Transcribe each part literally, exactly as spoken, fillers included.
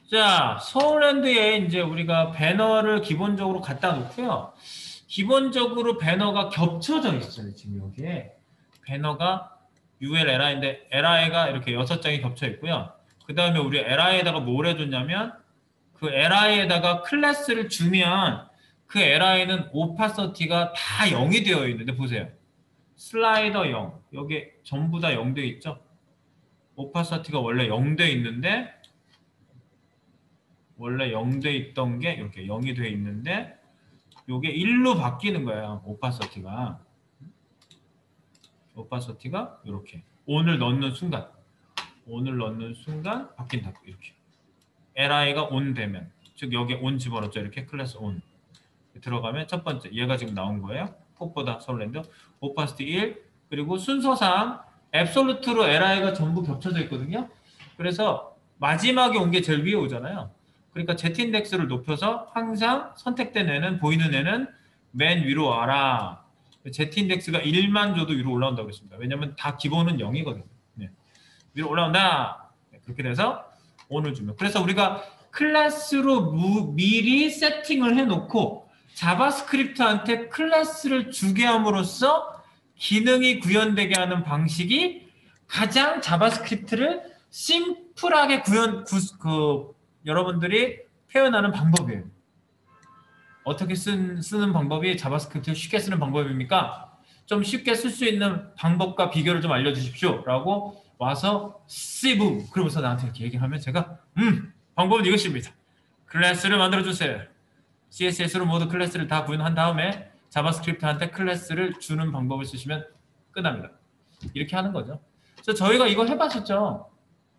자, 서울랜드에 이제 우리가 배너를 기본적으로 갖다 놓고요. 기본적으로 배너가 겹쳐져 있어요. 지금 여기에 배너가 유엘 엘아이인데 엘아이가 이렇게 여섯 장이 겹쳐 있고요. 그 다음에 우리 엘아이에다가 뭘 해줬냐면 그 엘아이에다가 클래스를 주면 그 엘아이는 오파서티가 다 영이 되어 있는데 보세요. 슬라이더 영 여기 전부 다 영 되어 있죠. 오파서티가 원래 영 되어 있는데 원래 영 돼 있던 게 이렇게 영이 돼 있는데 이게 일로 바뀌는 거예요. 오파서티가 오파서티가 이렇게 온을 넣는 순간 온을 넣는 순간 바뀐다. 이렇게 엘아이가 온 되면 즉 여기에 온 집어넣죠. 이렇게 클래스 온 들어가면 첫 번째 얘가 지금 나온 거예요. 폭보다 서울랜드 오파시티 일 그리고 순서상 앱솔루트로 엘아이가 전부 겹쳐져 있거든요. 그래서 마지막에 온 게 제일 위에 오잖아요. 그러니까 Z인덱스를 높여서 항상 선택된 애는 보이는 애는 맨 위로 와라. Z인덱스가 일만 줘도 위로 올라온다고 했습니다. 왜냐면 다 기본은 영이거든요. 네. 위로 올라온다. 네. 그렇게 돼서 온을 주면 그래서 우리가 클래스로 무, 미리 세팅을 해놓고 자바스크립트한테 클래스를 주게 함으로써 기능이 구현되게 하는 방식이 가장 자바스크립트를 심플하게 구현 구, 그 여러분들이 표현하는 방법이에요. 어떻게 쓴, 쓰는 방법이 자바스크립트를 쉽게 쓰는 방법입니까? 좀 쉽게 쓸 수 있는 방법과 비결을 좀 알려주십시오. 라고 와서 씨부 그러면서 나한테 이렇게 얘기하면 제가 음 방법은 이것입니다. 클래스를 만들어주세요. 씨에스에스로 모두 클래스를 다 구현한 다음에 자바스크립트한테 클래스를 주는 방법을 쓰시면 끝납니다. 이렇게 하는 거죠. 그래서 저희가 이거 해봤었죠.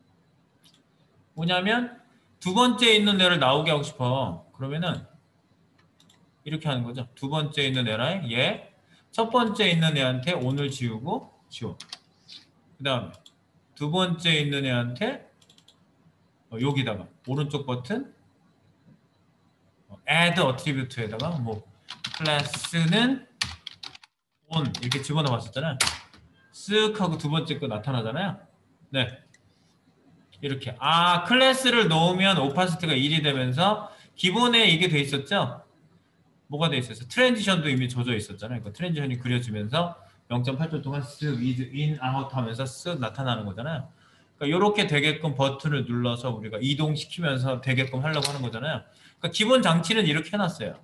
뭐냐면 두 번째 있는 애를 나오게 하고 싶어. 그러면은 이렇게 하는 거죠. 두 번째 있는 애랑 얘, 첫 번째 있는 애한테 온을 지우고 지워. 그 다음에 두 번째 있는 애한테 어, 여기다가 오른쪽 버튼 어, add attribute에다가 뭐 클래스는 on 이렇게 집어넣어 봤었잖아요. 쓱 하고 두 번째 거 나타나잖아요. 네. 이렇게 아 클래스를 넣으면 오파시티가 일이 되면서 기본에 이게 돼 있었죠. 뭐가 돼 있었어? 트랜지션도 이미 젖어 있었잖아요. 그 트랜지션이 그려지면서 영 점 팔 초 동안 쓱 인, 아웃 하면서 쓱 나타나는 거잖아요. 그러니까 이렇게 되게끔 버튼을 눌러서 우리가 이동시키면서 되게끔 하려고 하는 거잖아요. 그러니까 기본 장치는 이렇게 해놨어요.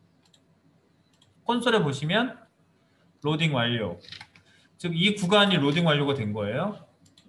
콘솔에 보시면 로딩 완료. 즉 이 구간이 로딩 완료가 된 거예요.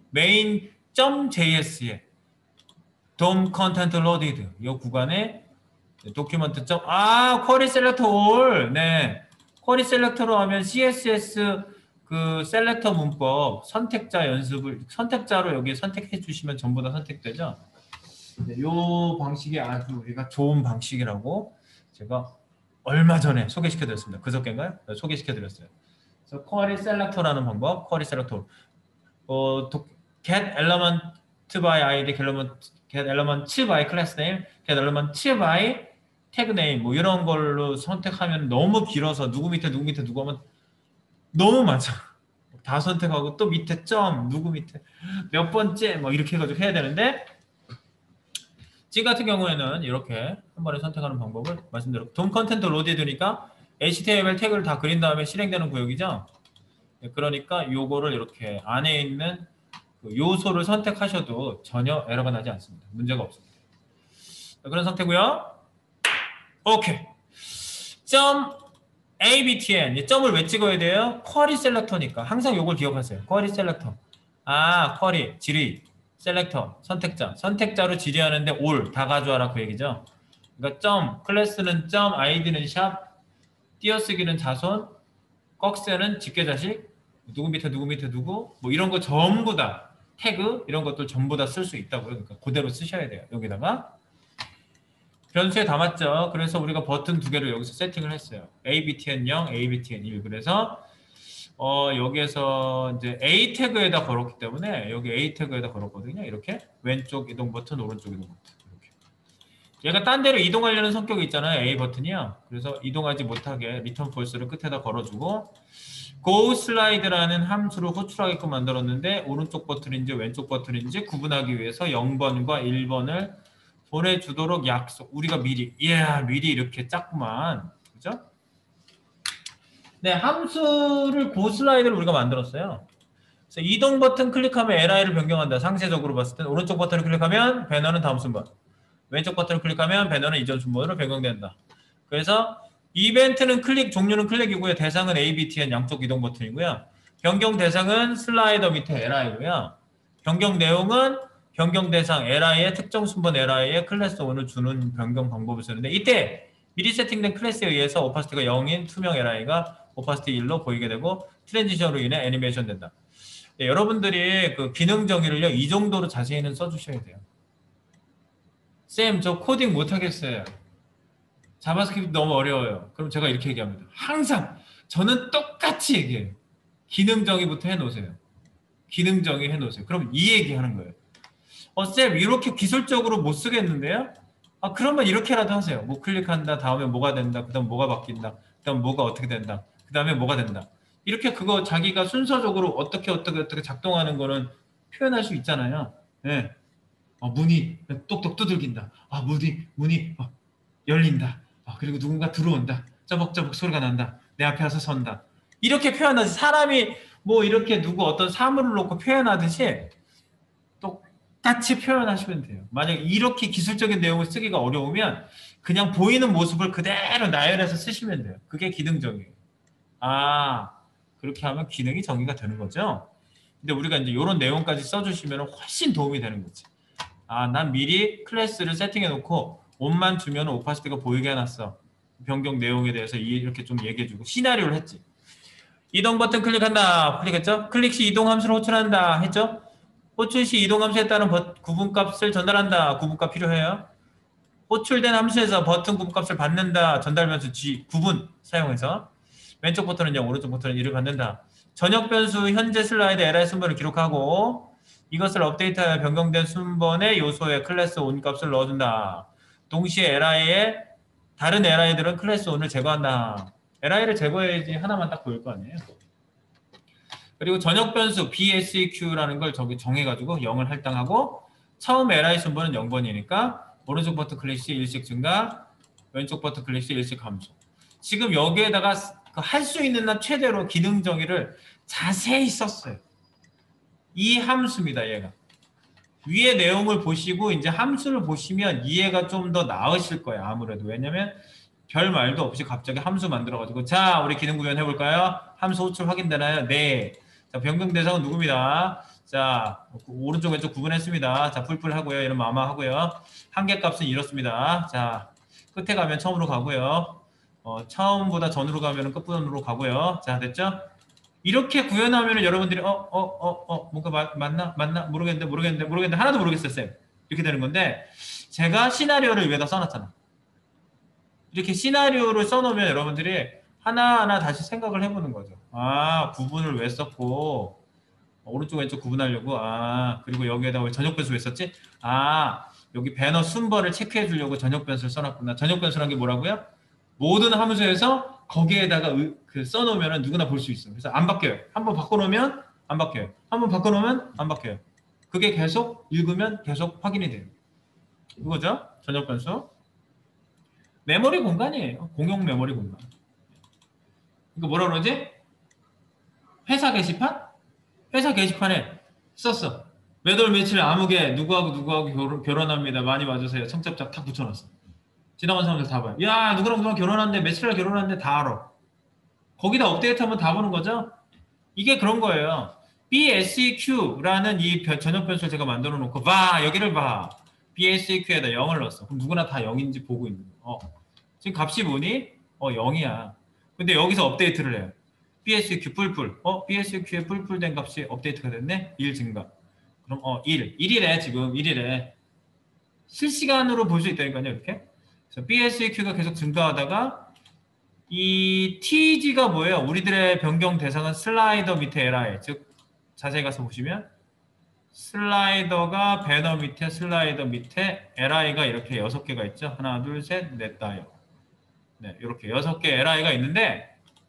main.js에 dom content loaded 이 구간에 도큐먼트 점, 아, 쿼리 셀렉터 올. 네. 쿼리 셀렉터로 하면 씨에스에스 그 셀렉터 문법 선택자 연습을 선택자로 여기 선택해 주시면 전부 다 선택되죠. 네, 요 방식이 아주 우리가 좋은 방식이라고 제가 얼마 전에 소개시켜 드렸습니다. 그저께인가요? 네, 소개시켜 드렸어요. 그래서 쿼리 셀렉터라는 방법, 쿼리 셀렉터. 어, 도, get element by id, get element, get element by class name, get element by 태그 네임 뭐 이런 걸로 선택하면 너무 길어서 누구 밑에 누구 밑에 누구 하면 너무 많죠. 다 선택하고 또 밑에 점 누구 밑에 몇 번째 뭐 이렇게 해가지고 해야 되는데 지금 같은 경우에는 이렇게 한 번에 선택하는 방법을 말씀드렸고 돔 컨텐트 로드해두니까 에이치티엠엘 태그를 다 그린 다음에 실행되는 구역이죠. 그러니까 요거를 이렇게 안에 있는 그 요소를 선택하셔도 전혀 에러가 나지 않습니다. 문제가 없습니다. 그런 상태고요. 오케이. 점 에이비티엔. 점을 왜 찍어야 돼요? 쿼리 셀렉터니까. 항상 요걸 기억하세요. 쿼리 셀렉터. 아, 쿼리, 지리, 셀렉터, 선택자. 선택자로 지리하는데 올, 다 가져와라 그 얘기죠. 그러니까 점, 클래스는 점, 아이디는 샵, 띄어쓰기는 자손, 꺽쇠는 직계자식, 누구 밑에 누구 밑에 누구, 뭐 이런 거 전부 다 태그 이런 것들 전부 다 쓸 수 있다고요. 그러니까 그대로 쓰셔야 돼요. 여기다가. 변수에 담았죠. 그래서 우리가 버튼 두 개를 여기서 세팅을 했어요. 에이비티엔 영, 에이비티엔 일. 그래서 어, 여기에서 이제 A 태그에다 걸었기 때문에 여기 A 태그에다 걸었거든요. 이렇게 왼쪽 이동 버튼, 오른쪽 이동 버튼. 이렇게. 얘가 딴 데로 이동하려는 성격이 있잖아요. A 버튼이요. 그래서 이동하지 못하게 리턴 폴스를 끝에다 걸어주고 go slide라는 함수를 호출하게끔 만들었는데 오른쪽 버튼인지 왼쪽 버튼인지 구분하기 위해서 영 번과 일 번을 보내주도록 약속. 우리가 미리, 예, 미리 이렇게 짰구만. 그죠? 네, 함수를 고 슬라이드를 우리가 만들었어요. 그래서 이동 버튼 클릭하면 엘아이를 변경한다. 상세적으로 봤을 때 오른쪽 버튼을 클릭하면 배너는 다음 순번, 왼쪽 버튼을 클릭하면 배너는 이전 순번으로 변경된다. 그래서 이벤트는 클릭, 종류는 클릭이고요. 대상은 A, B, Tn 양쪽 이동 버튼이고요. 변경 대상은 슬라이더 밑에 엘아이고요. 변경 내용은 변경 대상 엘아이의 특정 순번 엘아이의 클래스 일을 주는 변경 방법을 쓰는데, 이때 미리 세팅된 클래스에 의해서 오파시티가 영인 투명 엘아이가 오파시티 일로 보이게 되고 트랜지션으로 인해 애니메이션 된다. 네, 여러분들이 그 기능 정의를요 이 정도로 자세히는 써주셔야 돼요. 쌤, 저 코딩 못하겠어요. 자바스크립트 너무 어려워요. 그럼 제가 이렇게 얘기합니다. 항상 저는 똑같이 얘기해요. 기능 정의부터 해놓으세요. 기능 정의 해놓으세요. 그럼 이 얘기하는 거예요. 어, 쌤, 이렇게 기술적으로 못 쓰겠는데요? 아, 그러면 이렇게라도 하세요. 뭐 클릭한다, 다음에 뭐가 된다, 그 다음 뭐가 바뀐다, 그 다음 뭐가 어떻게 된다, 그 다음에 뭐가 된다. 이렇게 그거 자기가 순서적으로 어떻게 어떻게 어떻게 작동하는 거는 표현할 수 있잖아요. 네. 어, 문이 똑똑 두들긴다. 아, 문이 문이 어, 열린다. 아, 그리고 누군가 들어온다. 짜벅짜벅 소리가 난다. 내 앞에 와서 선다. 이렇게 표현하지. 사람이 뭐 이렇게 누구 어떤 사물을 놓고 표현하듯이 똑같이 표현하시면 돼요. 만약에 이렇게 기술적인 내용을 쓰기가 어려우면 그냥 보이는 모습을 그대로 나열해서 쓰시면 돼요. 그게 기능 정의예요. 아, 그렇게 하면 기능이 정의가 되는 거죠. 근데 우리가 이제 이런 내용까지 써주시면 훨씬 도움이 되는 거지. 아, 난 미리 클래스를 세팅해 놓고 옷만 주면 오파시티가 보이게 해놨어. 변경 내용에 대해서 이렇게 좀 얘기해주고 시나리오를 했지. 이동 버튼 클릭한다. 클릭했죠? 클릭 시 이동 함수를 호출한다. 했죠? 호출 시 이동 함수에 따른 구분값을 전달한다. 구분값 필요해요. 호출된 함수에서 버튼 구분값을 받는다. 전달 변수 G 구분 사용해서 왼쪽 버튼은 영, 오른쪽 버튼은 일을 받는다. 전역 변수 현재 슬라이드 엘아이 순번을 기록하고 이것을 업데이트하여 변경된 순번의 요소에 클래스 온 값을 넣어준다. 동시에 엘아이의 다른 엘아이들은 클래스 온을 제거한다. 엘아이를 제거해야지 하나만 딱 보일 거 아니에요. 그리고 전역 변수 비에스이큐라는 걸 저기 정해가지고 영을 할당하고 처음 엘아이 순번은 영 번이니까 오른쪽 버튼 클릭 시 일씩 증가, 왼쪽 버튼 클릭 시 일씩 감소. 지금 여기에다가 할 수 있는 한 최대로 기능 정의를 자세히 썼어요. 이 함수입니다, 얘가. 위에 내용을 보시고 이제 함수를 보시면 이해가 좀 더 나으실 거예요, 아무래도. 왜냐면 별 말도 없이 갑자기 함수 만들어가지고 자, 우리 기능 구현 해볼까요? 함수 호출 확인되나요? 네. 자, 변경 대상은 누굽니다. 자, 오른쪽 왼쪽 구분했습니다. 자, 풀풀 하고요. 이런 마마 하고요. 한계값은 이렇습니다. 자, 끝에 가면 처음으로 가고요. 어, 처음보다 전으로 가면 끝부분으로 가고요. 자, 됐죠? 이렇게 구현하면 여러분들이 어, 어, 어, 어, 뭔가 마, 맞나? 맞나? 모르겠는데, 모르겠는데, 모르겠는데, 하나도 모르겠어요, 쌤. 이렇게 되는 건데, 제가 시나리오를 위에다 써놨잖아. 이렇게 시나리오를 써놓으면 여러분들이 하나하나 다시 생각을 해보는 거죠. 아, 구분을 왜 썼고, 오른쪽 왼쪽 구분하려고, 아, 그리고 여기에다 왜 전역 변수 왜 썼지? 아, 여기 배너 순번을 체크해 주려고 전역 변수를 써놨구나. 전역 변수란 게 뭐라고요? 모든 함수에서 거기에다가 의, 그 써놓으면 누구나 볼 수 있어요. 그래서 안 바뀌어요. 한번 바꿔놓으면 안 바뀌어요. 한번 바꿔놓으면 안 바뀌어요. 그게 계속 읽으면 계속 확인이 돼요. 이거죠? 전역 변수. 메모리 공간이에요. 공용 메모리 공간. 이거 뭐라 그러지? 회사 게시판? 회사 게시판에 썼어. 몇 월 며칠 아무개 누구하고 누구하고 결혼, 결혼합니다. 많이 와주세요. 청첩장 탁 붙여놨어. 지나간 사람들 다 봐요. 야, 누구랑 누구랑 결혼한대, 며칠날 결혼한대 다 알아. 거기다 업데이트하면 다 보는 거죠. 이게 그런 거예요. 비에스이큐라는 이 전역 변수를 제가 만들어 놓고 봐, 여기를 봐. 비에스이큐에다 영을 넣었어. 그럼 누구나 다 영인지 보고 있는 거예요. 어. 지금 값이 뭐니? 어, 영이야. 근데 여기서 업데이트를 해요. 비에스이큐 뿔뿔. 어, 비에스이큐에 뿔뿔된 값이 업데이트가 됐네? 일 증가. 그럼 어, 일. 일이래, 지금. 일이래. 실시간으로 볼 수 있다니까요, 이렇게. 그래서 비에스이큐가 계속 증가하다가 이 티지가 뭐예요? 우리들의 변경 대상은 슬라이더 밑에 엘아이. 즉, 자세히 가서 보시면 슬라이더가 배너 밑에 슬라이더 밑에 엘아이가 이렇게 여섯 개가 있죠. 하나, 둘, 셋, 넷, 다요. 네, 이렇게 여섯 개 엘아이가 있는데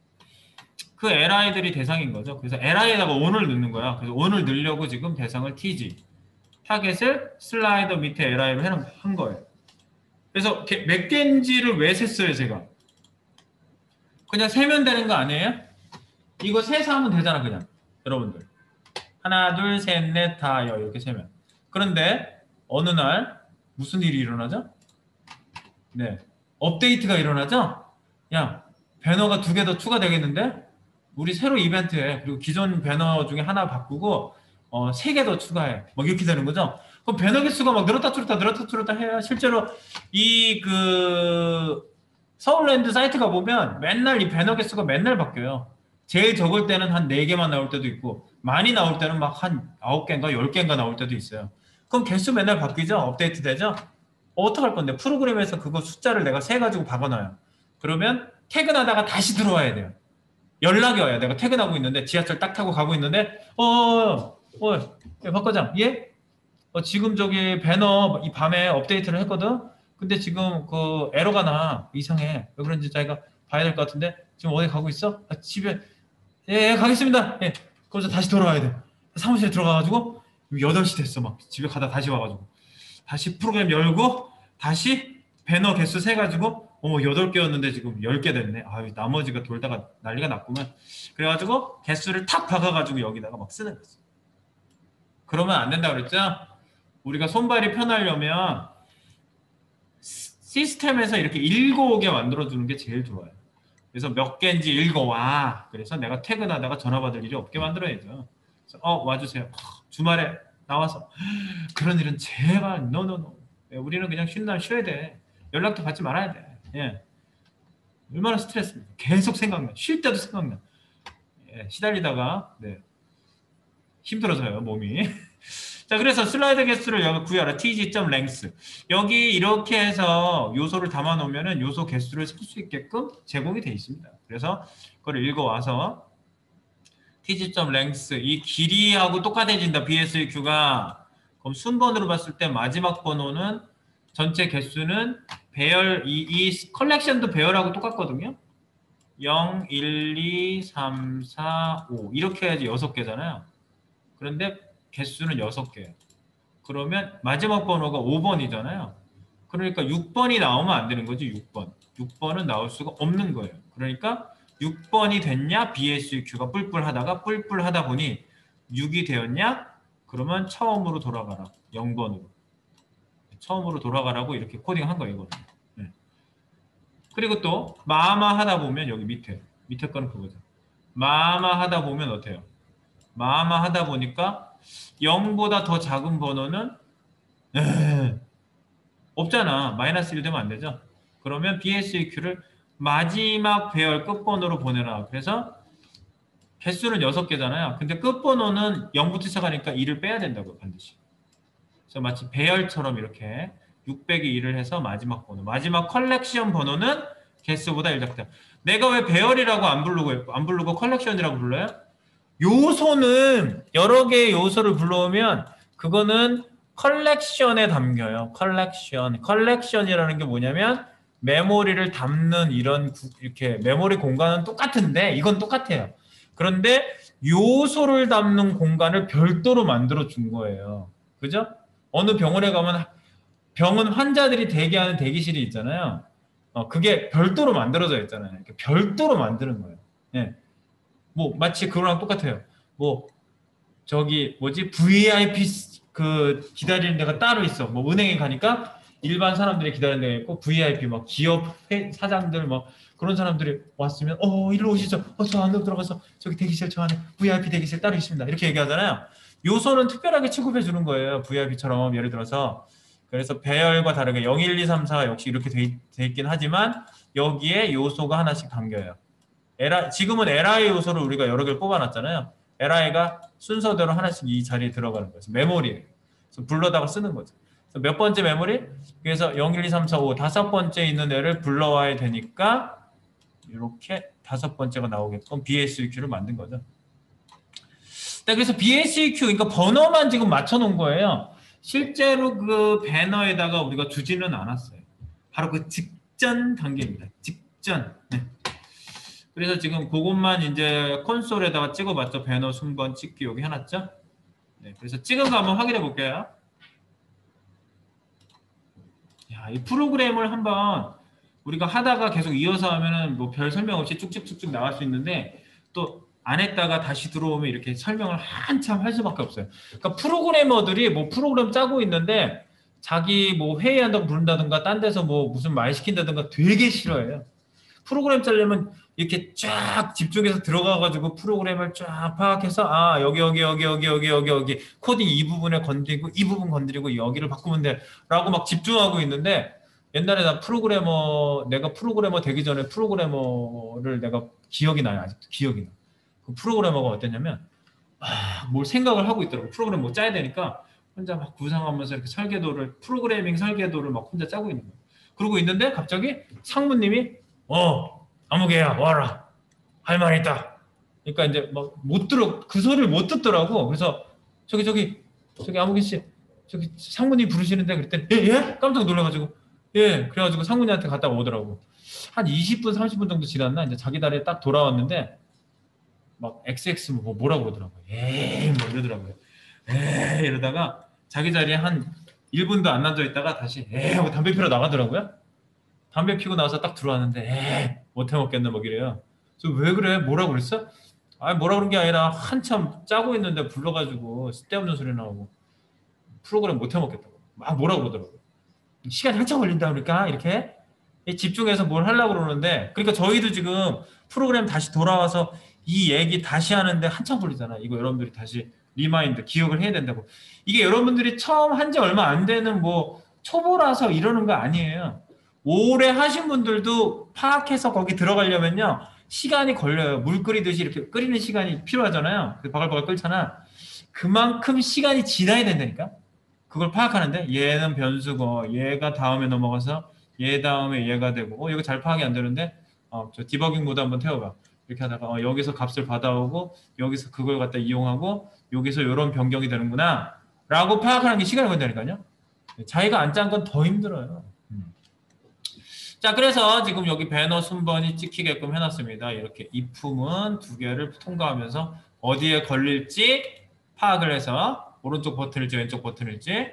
그 엘아이들이 대상인 거죠. 그래서 엘아이에다가 온을 넣는 거야. 그래서 온을 넣으려고 지금 대상을 티지, 타겟을 슬라이더 밑에 엘아이로 해놓은 한 거예요. 그래서 몇 개인지를 왜 셌어요, 제가? 그냥 세면 되는 거 아니에요? 이거 세서 하면 되잖아, 그냥. 여러분들. 하나, 둘, 셋, 넷, 다, 여 이렇게 세면. 그런데 어느 날 무슨 일이 일어나죠? 네. 업데이트가 일어나죠? 야, 배너가 두 개 더 추가되겠는데? 우리 새로 이벤트에 그리고 기존 배너 중에 하나 바꾸고 어, 세 개 더 추가해. 막 이렇게 되는 거죠. 그럼 배너 개수가 막 늘었다 줄었다 늘었다 줄었다 해야 실제로 이 그 서울랜드 사이트가 보면 맨날 이 배너 개수가 맨날 바뀌어요. 제일 적을 때는 한 네 개만 나올 때도 있고 많이 나올 때는 막 한 아홉 개인가 열 개인가 나올 때도 있어요. 그럼 개수 맨날 바뀌죠? 업데이트 되죠? 어떡할 건데 프로그램에서 그거 숫자를 내가 세 가지고 박아놔요. 그러면 퇴근하다가 다시 들어와야 돼요. 연락이 와요. 내가 퇴근하고 있는데 지하철 딱 타고 가고 있는데 어, 어, 어, 박 과장, 예? 어, 지금 저기 배너 이 밤에 업데이트를 했거든. 근데 지금 그 에러가 나 이상해. 왜 그런지 자기가 봐야 될 것 같은데 지금 어디 가고 있어? 아, 집에 예, 예, 가겠습니다. 예, 거기서 다시 돌아와야 돼. 사무실에 들어가가지고 여덟 시 됐어. 막 집에 가다 다시 와가지고 다시 프로그램 열고 다시 배너 개수 세가지고 어 여덟 개였는데 지금 열 개 됐네. 아유 나머지가 돌다가 난리가 났구만. 그래가지고 개수를 탁 박아가지고 여기다가 막 쓰는 거지. 그러면 안 된다 그랬죠? 우리가 손발이 편하려면 시스템에서 이렇게 읽어오게 만들어주는 게 제일 좋아요. 그래서 몇 개인지 읽어와. 그래서 내가 퇴근하다가 전화 받을 일이 없게 만들어야죠. 그래서 어 와주세요. 주말에 나와서 그런 일은 제발 노노노. 우리는 그냥 쉰 날 쉬어야 돼. 연락도 받지 말아야 돼. 예. 얼마나 스트레스입니까? 계속 생각나. 쉴 때도 생각나. 예, 시달리다가 네. 힘들어져요 몸이. 자, 그래서 슬라이드 개수를 여기 구하라. tg.length. 여기 이렇게 해서 요소를 담아 놓으면은 요소 개수를 쓸 수 있게끔 제공이 되어 있습니다. 그래서 그걸 읽어 와서 tg.length 이 길이하고 똑같아진다. 비에스큐가. 그럼 순번으로 봤을 때 마지막 번호는 전체 개수는 배열 이, 이 컬렉션도 배열하고 똑같거든요. 영, 일, 이, 삼, 사, 오 이렇게 해야지 여섯 개잖아요. 그런데 개수는 여섯 개. 그러면 마지막 번호가 오 번이잖아요. 그러니까 육 번이 나오면 안 되는 거지. 육 번. 육 번은 나올 수가 없는 거예요. 그러니까 육 번이 됐냐? 비에스큐가 뿔뿔하다가 뿔뿔하다 보니 육이 되었냐? 그러면 처음으로 돌아가라. 영 번으로. 처음으로 돌아가라고 이렇게 코딩한 거예요. 이거는. 네. 그리고 또 마마 하다 보면 여기 밑에. 밑에 거는 그거죠. 마마 하다 보면 어때요? 마마 하다 보니까 영보다 더 작은 번호는 에이, 없잖아. 마이너스 일 되면 안 되죠. 그러면 비에스큐를 마지막 배열 끝번호로 보내라. 그래서 개수는 여섯 개잖아요. 근데 끝번호는 영부터 시작하니까 일을 빼야 된다고요. 반드시. 그래서 마치 배열처럼 이렇게 육 빼기 일을 해서 마지막 번호. 마지막 컬렉션 번호는 개수보다 일 작다. 내가 왜 배열이라고 안 부르고 안 부르고 컬렉션이라고 불러요? 요소는 여러 개의 요소를 불러오면 그거는 컬렉션에 담겨요. 컬렉션. 컬렉션이라는 게 뭐냐면 메모리를 담는 이런 구, 이렇게 메모리 공간은 똑같은데 이건 똑같아요. 그런데 요소를 담는 공간을 별도로 만들어 준 거예요. 그죠? 어느 병원에 가면 병원 환자들이 대기하는 대기실이 있잖아요. 어, 그게 별도로 만들어져 있잖아요. 이렇게 별도로 만드는 거예요. 예. 뭐 마치 그거랑 똑같아요. 뭐 저기 뭐지 브이아이피 그 기다리는 데가 따로 있어. 뭐 은행에 가니까 일반 사람들이 기다리는 데가 있고 브이아이피 막 기업 회, 사장들 막 그런 사람들이 왔으면 어 일로 오시죠. 어서 안으로 들어가서 저기 대기실 저 안에 브이아이피 대기실 따로 있습니다. 이렇게 얘기하잖아요. 요소는 특별하게 취급해 주는 거예요. 브이아이피처럼 예를 들어서 그래서 배열과 다르게 영, 일, 이, 삼, 사 역시 이렇게 돼, 돼 있긴 하지만 여기에 요소가 하나씩 담겨요. 에라, 지금은 엘아이 요소를 우리가 여러 개를 뽑아놨잖아요. 엘아이가 순서대로 하나씩 이 자리에 들어가는 거죠. 메모리예요. 그래서 불러다가 쓰는 거죠. 그래서 몇 번째 메모리? 그래서 영, 일, 이, 삼, 사, 오 다섯 번째 있는 애를 불러와야 되니까 이렇게 다섯 번째가 나오게끔 비에스큐를 만든 거죠. 네, 그래서 비에스큐 그러니까 번호만 지금 맞춰놓은 거예요. 실제로 그 배너에다가 우리가 주지는 않았어요. 바로 그 직전 단계입니다. 직전. 네. 그래서 지금 그것만 이제 콘솔에다가 찍어봤죠. 배너 순번 찍기 여기 해놨죠. 네, 그래서 찍은 거 한번 확인해 볼게요. 야, 자, 이 프로그램을 한번 우리가 하다가 계속 이어서 하면은 뭐 별 설명 없이 쭉쭉쭉쭉 나갈 수 있는데 또 안 했다가 다시 들어오면 이렇게 설명을 한참 할 수밖에 없어요. 그러니까 프로그래머들이 뭐 프로그램 짜고 있는데 자기 뭐 회의한다고 부른다든가 딴 데서 뭐 무슨 말 시킨다든가 되게 싫어해요. 프로그램 짜려면 이렇게 쫙 집중해서 들어가가지고 프로그램을 쫙 파악해서 아 여기 여기 여기 여기 여기 여기 여기 코딩 이 부분에 건드리고 이 부분 건드리고 여기를 바꾸면 돼 라고 막 집중하고 있는데 옛날에 나 프로그래머 내가 프로그래머 되기 전에 프로그래머를 내가 기억이 나요. 아직도 기억이 나. 그 프로그래머가 어땠냐면 아, 뭘 생각을 하고 있더라고. 프로그램 뭐 짜야 되니까 혼자 막 구상하면서 이렇게 설계도를 프로그래밍 설계도를 막 혼자 짜고 있는 거예요. 그러고 있는데 갑자기 상무님이 어 아무개야 와라 할 말 있다. 그러니까 이제 막 못 들어 그 소리를 못 듣더라고. 그래서 저기 저기 저기 아무개 씨 저기 상무님 부르시는데 그랬더니 예? 예? 깜짝 놀라가지고 예 그래가지고 상무님한테 갔다가 오더라고. 한 이십 분 삼십 분 정도 지났나 이제 자기 자리에 딱 돌아왔는데 막 엑스엑스 뭐 뭐라고 그러더라고요. 에이 뭐 이러더라고요. 에이 이러다가 자기 자리에 한 일 분도 안 앉아 있다가 다시 에이 하고 담배 피러 나가더라고요. 담배 피고 나서 딱 들어왔는데 에이 못해 먹겠네 뭐 이래요. 그래서 왜 그래? 뭐라고 그랬어? 아니 뭐라 그런 게 아니라 한참 짜고 있는데 불러가지고 쓸데없는 소리 나오고 프로그램 못해 먹겠다고 막 뭐라 그러더라고요. 시간이 한참 걸린다 그러니까 이렇게 집중해서 뭘 하려고 그러는데 그러니까 저희도 지금 프로그램 다시 돌아와서 이 얘기 다시 하는데 한참 걸리잖아. 이거 여러분들이 다시 리마인드 기억을 해야 된다고. 이게 여러분들이 처음 한 지 얼마 안 되는 뭐 초보라서 이러는 거 아니에요. 오래 하신 분들도 파악해서 거기 들어가려면요 시간이 걸려요. 물 끓이듯이 이렇게 끓이는 시간이 필요하잖아요. 바글바글 끓잖아. 그만큼 시간이 지나야 된다니까. 그걸 파악하는데 얘는 변수고 얘가 다음에 넘어가서 얘 다음에 얘가 되고 어 이거 잘 파악이 안 되는데 어, 저 디버깅 모드 한번 태워봐. 이렇게 하다가 어, 여기서 값을 받아오고 여기서 그걸 갖다 이용하고 여기서 이런 변경이 되는구나 라고 파악하는 게 시간이 걸린다니까요. 자기가 안 짠 건 더 힘들어요. 음. 자 그래서 지금 여기 배너 순번이 찍히게끔 해놨습니다. 이렇게 if문 두 개를 통과하면서 어디에 걸릴지 파악을 해서 오른쪽 버튼일지 왼쪽 버튼일지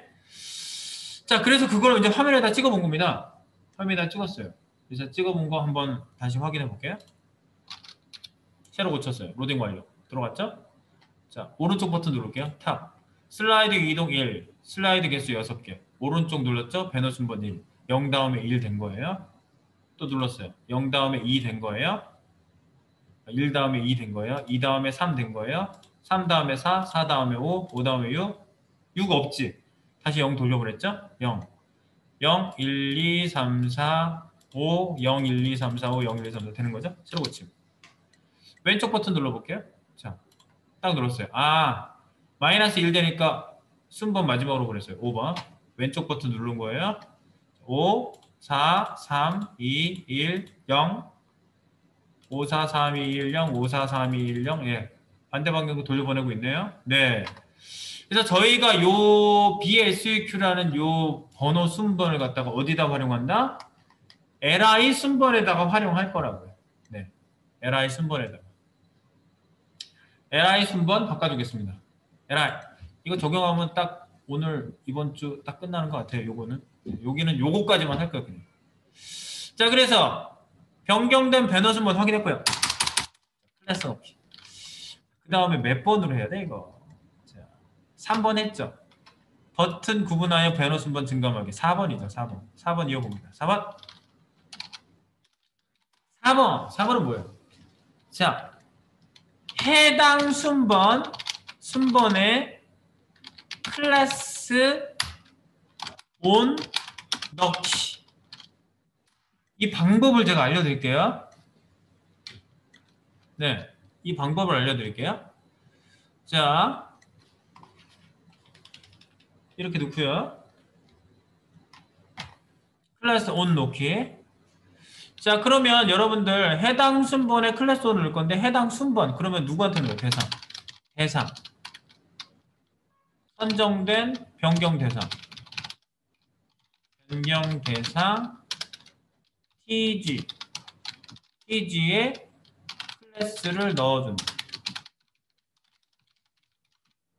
자 그래서 그걸 이제 화면에다 찍어본 겁니다. 화면에다 찍었어요. 그래서 찍어본 거 한번 다시 확인해 볼게요. 새로 고쳤어요. 로딩 완료. 들어갔죠? 자 오른쪽 버튼 누를게요. 탑 슬라이드 이동 일 슬라이드 개수 여섯 개 오른쪽 눌렀죠? 배너 순번 일 영 다음에 일 된 거예요. 또 눌렀어요. 영 다음에 이 된 거예요. 일 다음에 이 된 거예요. 이 다음에 삼 된 거예요. 삼 다음에 사, 사 다음에 오, 오 다음에 육, 육 없지. 다시 영 돌려보랬죠? 영, 영, 일, 이, 삼, 사, 오, 영, 일, 이, 삼, 사, 오, 영, 일, 이, 삼, 사 되는 거죠? 새로 고침. 왼쪽 버튼 눌러볼게요. 자, 딱 눌렀어요. 아, 마이너스 일 되니까 순번 마지막으로 그랬어요. 오 번. 왼쪽 버튼 누른 거예요. 오, 사, 삼, 이, 일, 영, 오, 사, 삼, 이, 일, 영, 오, 사, 삼, 이, 일, 영, 예. 반대 방향으로 돌려보내고 있네요. 네. 그래서 저희가 요 비에스유큐라는 요 번호 순번을 갖다가 어디다 활용한다? 엘아이 순번에다가 활용할 거라고요. 네. 엘아이 순번에다가. 엘아이 순번 바꿔주겠습니다. 엘아이. 이거 적용하면 딱 오늘 이번 주 딱 끝나는 것 같아요. 요거는. 여기는 요거까지만 할 거예요. 그냥. 자, 그래서 변경된 배너 순번 확인했고요. 클래스 넣기. 그 다음에 몇 번으로 해야 돼 이거? 자, 삼 번 했죠. 버튼 구분하여 배너 순번 증감하기. 사 번이죠. 사 번. 사 번 이어봅니다. 사 번. 사 번. 사 번은 뭐예요? 자, 해당 순번 순번에 클래스 온 넣기. 이 방법을 제가 알려드릴게요. 네. 이 방법을 알려드릴게요. 자, 이렇게 넣고요. 클래스 온 놓기. 자, 그러면 여러분들 해당 순번에 클래스 온을 넣을 건데 해당 순번 그러면 누구한테 넣어요? 대상. 대상. 선정된 변경 대상. 변경 대상 티지. 티지에 클래스를 넣어준다.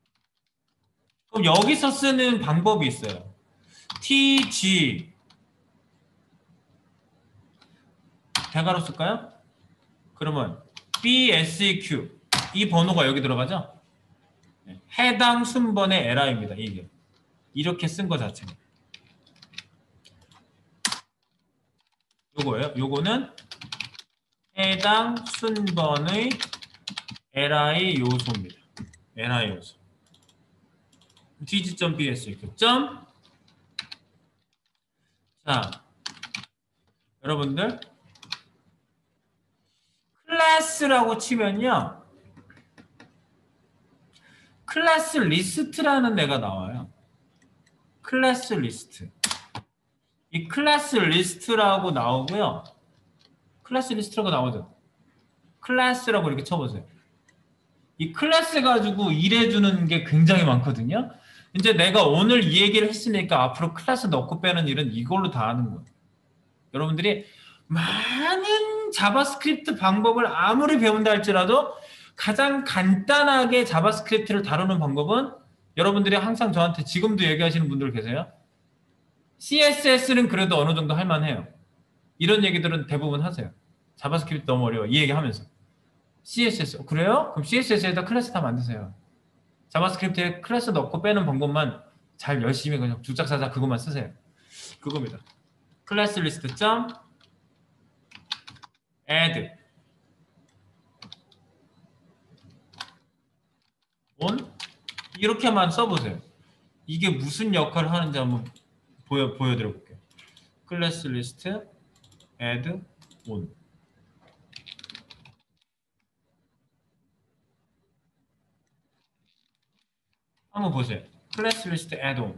그럼 여기서 쓰는 방법이 있어요. tg 대괄호 쓸까요? 그러면 비에스이큐 이 번호가 여기 들어가죠? 해당 순번의 에러입니다. 이게 이렇게 쓴 거 자체가 요거예요. 요거는 해당 순번의 에러의 요소입니다. 에러의 요소. tg.bs이큐 점. 자, 여러분들 클래스라고 치면요. 클래스 리스트라는 애가 나와요. 클래스 리스트. 이 클래스 리스트라고 나오고요. 클래스 리스트라고 나오죠. 클래스라고 이렇게 쳐보세요. 이 클래스 가지고 일해주는 게 굉장히 많거든요. 이제 내가 오늘 이 얘기를 했으니까 앞으로 클래스 넣고 빼는 일은 이걸로 다 하는 거예요. 여러분들이 많은 자바스크립트 방법을 아무리 배운다 할지라도 가장 간단하게 자바스크립트를 다루는 방법은 여러분들이 항상 저한테 지금도 얘기하시는 분들 계세요. 씨에스에스는 그래도 어느 정도 할만해요. 이런 얘기들은 대부분 하세요. 자바스크립트 너무 어려워. 이 얘기하면서. 씨에스에스. 어, 그래요? 그럼 씨에스에스에다 클래스 다 만드세요. 자바스크립트에 클래스 넣고 빼는 방법만 잘 열심히 그냥 주작사작 그것만 쓰세요. 그겁니다. 클래스 리스트 점 add on 이렇게만 써보세요. 이게 무슨 역할을 하는지 한번 보여, 보여드려 볼게요. 클래스 리스트 add on 한번 보세요. 클래스 리스트 add on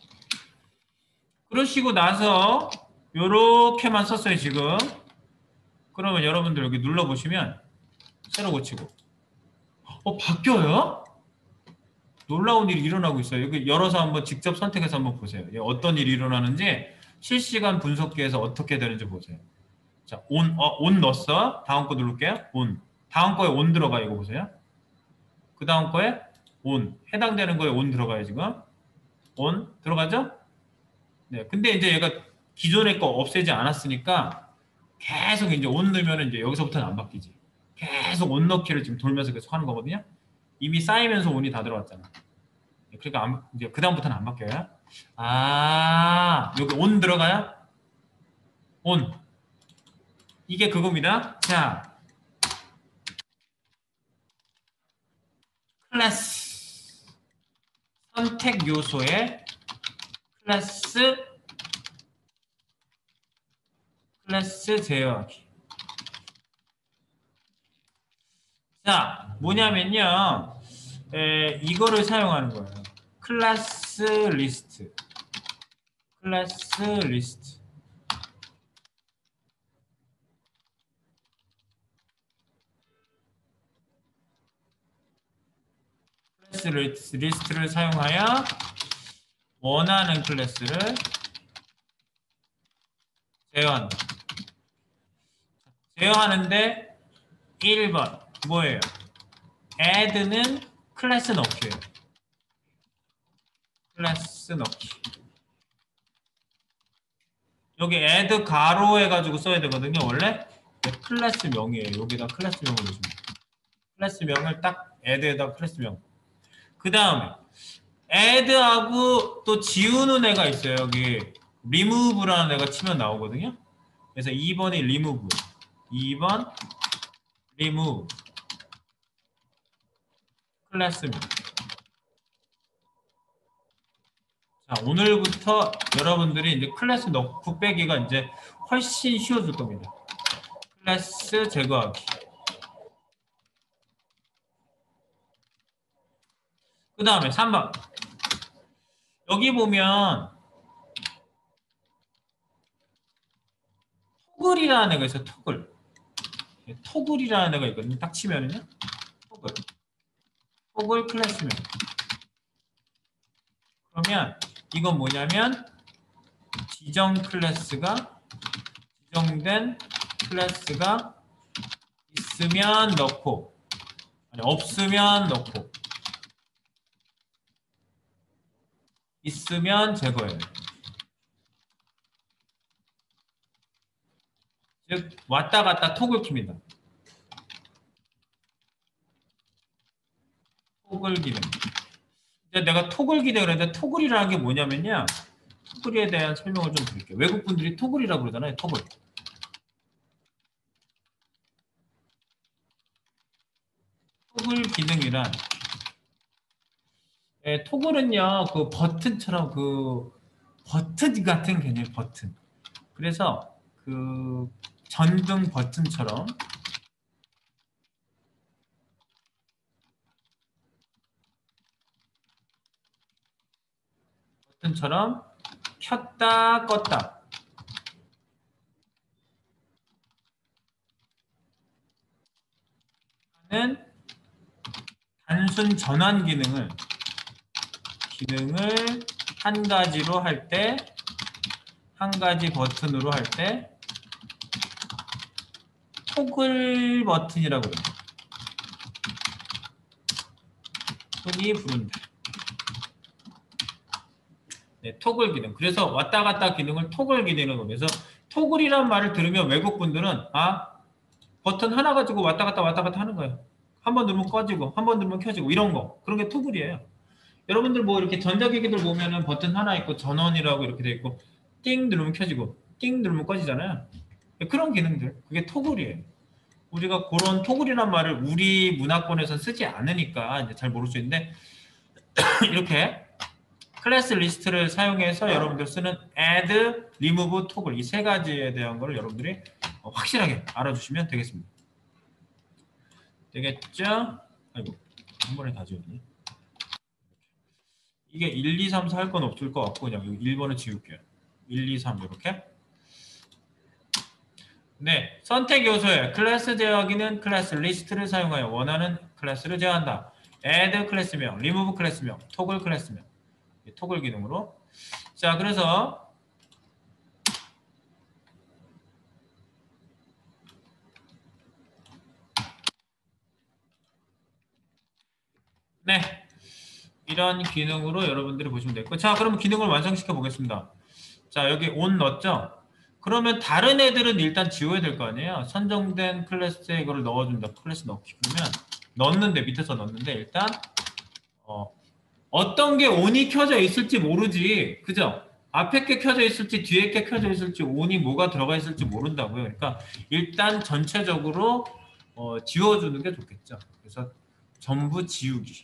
그러시고 나서 요렇게만 썼어요 지금. 그러면 여러분들 여기 눌러보시면 새로 고치고 어 바뀌어요? 놀라운 일이 일어나고 있어요. 여기 열어서 한번 직접 선택해서 한번 보세요. 어떤 일이 일어나는지 실시간 분석기에서 어떻게 되는지 보세요. 자, 온, 어, 온 넣었어. 다음 거 누를게요. 온. 다음 거에 온 들어가 이거 보세요. 그 다음 거에 온. 해당되는 거에 온 들어가요 지금. 온 들어가죠? 네. 근데 이제 얘가 기존의 거 없애지 않았으니까 계속 이제 온 넣으면 이제 여기서부터는 안 바뀌지. 계속 온 넣기를 지금 돌면서 계속 하는 거거든요. 이미 쌓이면서 온이 다 들어왔잖아. 그러니까 안, 이제 그 다음부터는 안 바뀌어요. 아, 여기 온 들어가요? 온. 이게 그겁니다. 자, 클래스 선택 요소의 클래스 클래스 제어하기. 자, 뭐냐면요. 에, 이거를 사용하는 거예요. 클래스 리스트. 클래스 리스트. 클래스 리스트를 사용하여 원하는 클래스를 제어한다. 제어하는데 일 번 뭐예요? add는 클래스 넣기예요. 클래스 넣기. 여기 add 가로 해가지고 써야 되거든요. 원래 클래스 명이에요. 여기다 클래스 명을 넣으시면 클래스 명을 딱 add에다 클래스 명. 그 다음에 add하고 또 지우는 애가 있어요. 여기 remove라는 애가 치면 나오거든요. 그래서 이 번이 remove, 이 번 remove 클래스입니다. 자, 오늘부터 여러분들이 이제 클래스 넣고 빼기가 이제 훨씬 쉬워질 겁니다. 클래스 제거하기. 그 다음에 삼 번. 여기 보면 토글이라는 애가 있어요. 토글. 토글이라는 애가 있거든요. 딱 치면은요. 토글. 토글 클래스명. 그러면 이건 뭐냐면 지정 클래스가 지정된 클래스가 있으면 넣고 아니 없으면 넣고 있으면 제거해요. 즉 왔다 갔다 토글 킵니다. 토글 기능. 이제 내가 토글 기능을 했는데 토글이라는 게 뭐냐면요. 토글에 대한 설명을 좀 드릴게요. 외국 분들이 토글이라고 그러잖아요. 토글. 토글 기능이란 예, 토글은요 그 버튼처럼 그 버튼 같은 개념 버튼. 그래서 그 전등 버튼처럼 버튼처럼 켰다 껐다 하는 단순 전환 기능을 기능을 한 가지로 할 때, 한 가지 버튼으로 할 때 토글 버튼이라고 해요. 흔히 부른다. 네, 토글 기능. 그래서 왔다 갔다 기능을 토글 기능이라고 해서 토글이란 말을 들으면 외국 분들은 아 버튼 하나 가지고 왔다 갔다 왔다 갔다 하는 거예요. 한 번 누르면 꺼지고 한 번 누르면 켜지고 이런 거. 그런 게 토글이에요. 여러분들 뭐 이렇게 전자기기들 보면은 버튼 하나 있고 전원이라고 이렇게 돼 있고 띵 누르면 켜지고 띵 누르면 꺼지잖아요. 그런 기능들. 그게 토글이에요. 우리가 그런 토글이란 말을 우리 문화권에서 쓰지 않으니까 이제 잘 모를 수 있는데 이렇게 클래스 리스트를 사용해서 여러분들 쓰는 add, remove, toggle 이 세 가지에 대한 걸 여러분들이 확실하게 알아주시면 되겠습니다. 되겠죠? 아이고 한 번에 다 지웠네. 이게 일, 이, 삼, 사 할 건 없을 것 같고 그냥 일 번을 지울게요. 일, 이, 삼 이렇게. 네, 선택 요소에 클래스 제어하기는 클래스 리스트를 사용하여 원하는 클래스를 제어한다. add 클래스명, remove 클래스명, toggle 클래스명. 토글 기능으로. 자, 그래서 네, 이런 기능으로 여러분들이 보시면 되고, 자, 그럼 기능을 완성시켜 보겠습니다. 자, 여기 on 넣었죠? 그러면 다른 애들은 일단 지워야 될 거 아니에요? 선정된 클래스에 이거를 넣어준다. 클래스 넣기. 그러면 넣는데 밑에서 넣는데 일단 어, 어떤 게 on이 켜져 있을지 모르지, 그죠? 앞에 게 켜져 있을지 뒤에 게 켜져 있을지 on이 뭐가 들어가 있을지 모른다고요. 그러니까 일단 전체적으로 어, 지워주는 게 좋겠죠. 그래서 전부 지우기.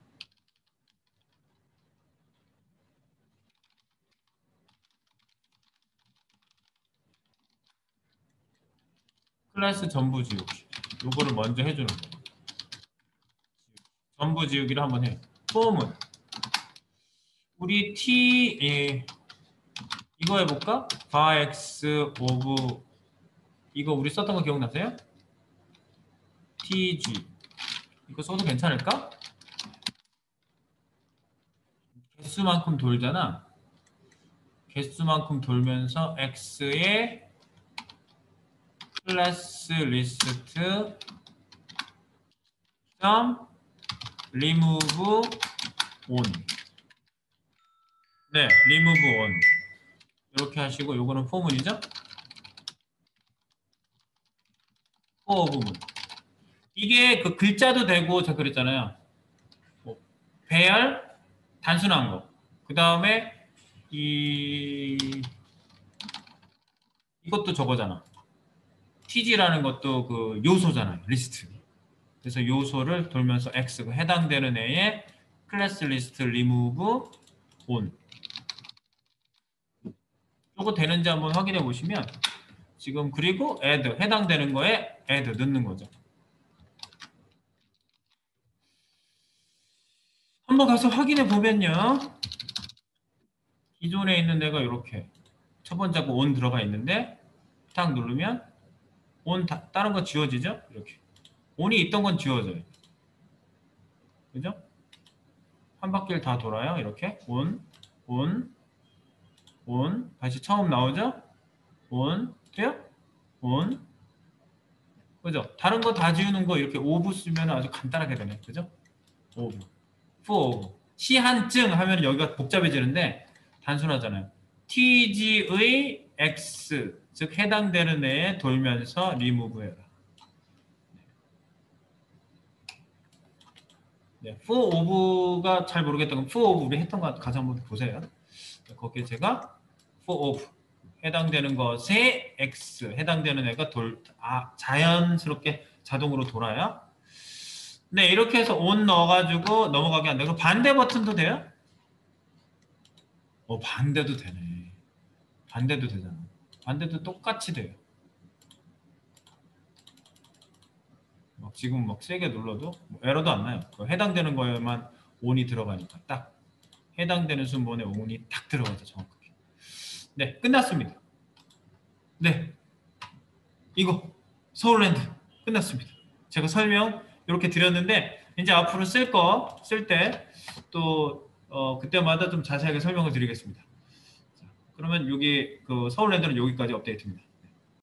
클래스 전부 지우기. 요거를 먼저 해주는 거예요. 전부 지우기를 한번 해요. 폼은 우리 t 예, 이거 해볼까? var x of 이거 우리 썼던 거 기억나세요? tg 이거 써도 괜찮을까? 개수만큼 돌잖아. 개수만큼 돌면서 x의 클래스 리스트 점 remove on. 네, remove on. 이렇게 하시고 요거는 포문이죠? for 부분. 이게 그 글자도 되고 저 그랬잖아요. 뭐 배열 단순한 거. 그 다음에 이 이것도 저거잖아. tg라는 것도 그 요소잖아요. 리스트. 그래서 요소를 돌면서 x 그 해당되는 애의 클래스 리스트 remove on. 요거 되는지 한번 확인해 보시면 지금 그리고 add 해당되는 거에 add 넣는 거죠. 한번 가서 확인해 보면요. 기존에 있는 애가 이렇게 첫 번째 거 on 들어가 있는데 딱 누르면 on 다, 다른 거 지워지죠? 이렇게 on이 있던 건 지워져요. 그죠? 한 바퀴를 다 돌아요. 이렇게 on, on, on 다시 처음 나오죠? on 돼요? on 그죠? 다른 거 다 지우는 거 이렇게 오브 쓰면 아주 간단하게 되네. 그죠? 오브, for, 시한증 하면 여기가 복잡해지는데 단순하잖아요. tg의 X 즉 해당되는 애에 돌면서 리무브해라. 네, for of가 잘 모르겠다면 for of 우리 했던 거 가서 한번 보세요. 거기에 제가 for of 해당되는 것에 X 해당되는 애가 돌 아 자연스럽게 자동으로 돌아요. 네, 이렇게 해서 on 넣어가지고 넘어가게 안 되고 반대 버튼도 돼요? 어, 반대도 되네. 반대도 되잖아. 반대도 똑같이 돼요. 막 지금 막 세게 눌러도 뭐 에러도 안 나요. 해당되는 거에만 on이 들어가니까 딱 해당되는 순번에 on이 딱 들어가죠, 정확하게. 네, 끝났습니다. 네, 이거 서울랜드 끝났습니다. 제가 설명 이렇게 드렸는데 이제 앞으로 쓸 거 쓸 때 또 어, 그때마다 좀 자세하게 설명을 드리겠습니다. 자, 그러면 여기 그 서울랜드는 여기까지 업데이트입니다.